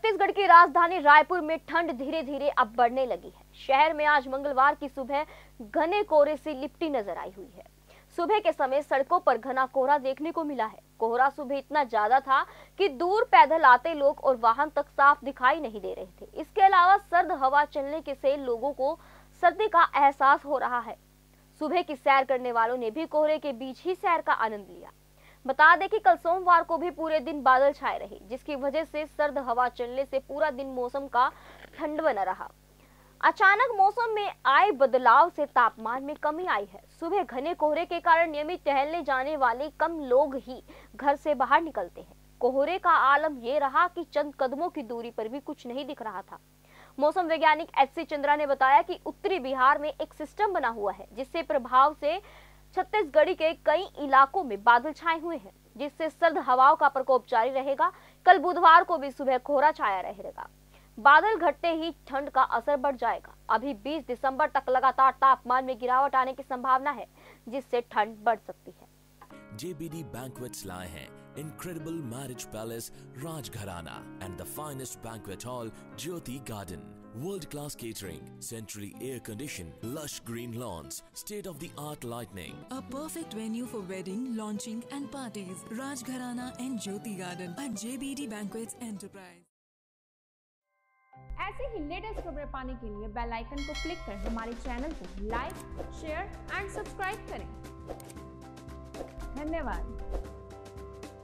छत्तीसगढ़ की राजधानी रायपुर में ठंड धीरे धीरे अब बढ़ने लगी है। शहर में आज मंगलवार की सुबह घने कोहरे से लिपटी नजर आई हुई है। सुबह के समय सड़कों पर घना कोहरा देखने को मिला है। कोहरा सुबह इतना ज्यादा था कि दूर पैदल आते लोग और वाहन तक साफ दिखाई नहीं दे रहे थे। इसके अलावा सर्द हवा चलने के से लोगों को सर्दी का एहसास हो रहा है। सुबह की सैर करने वालों ने भी कोहरे के बीच ही सैर का आनंद लिया। बता दें कि कल सोमवार को भी पूरे दिन बादल छाए रहे, जिसकी वजह से सर्द हवा चलने से पूरा दिन मौसम का ठंड बना रहा। अचानक मौसम में आए बदलाव से तापमान में कमी आई है। सुबह घने कोहरे के कारण नियमित टहलने जाने वाले कम लोग ही घर से बाहर निकलते हैं। कोहरे का आलम ये रहा कि चंद कदमों की दूरी पर भी कुछ नहीं दिख रहा था। मौसम वैज्ञानिक एच.सी. चंद्रा ने बताया कि उत्तरी बिहार में एक सिस्टम बना हुआ है, जिससे प्रभाव से छत्तीसगढ़ के कई इलाकों में बादल छाए हुए हैं, जिससे सर्द हवाओं का प्रकोप जारी रहेगा। कल बुधवार को भी सुबह कोहरा छाया रहेगा। बादल घटते ही ठंड का असर बढ़ जाएगा। अभी 20 दिसंबर तक लगातार तापमान में गिरावट आने की संभावना है, जिससे ठंड बढ़ सकती है। JBD Banquets लाए हैं Incredible Marriage Palace Rajgharana and the finest banquet hall Jyoti Garden. World-class catering, centrally air-conditioned, lush green lawns, state-of-the-art lighting. A perfect venue for wedding, launching and parties. Rajgharana and Jyoti Garden at JBD Banquets Enterprise. ऐसे ही latest खबरें पाने के लिए bell icon को click कर हमारे channel को like, share and subscribe करें। धन्यवाद।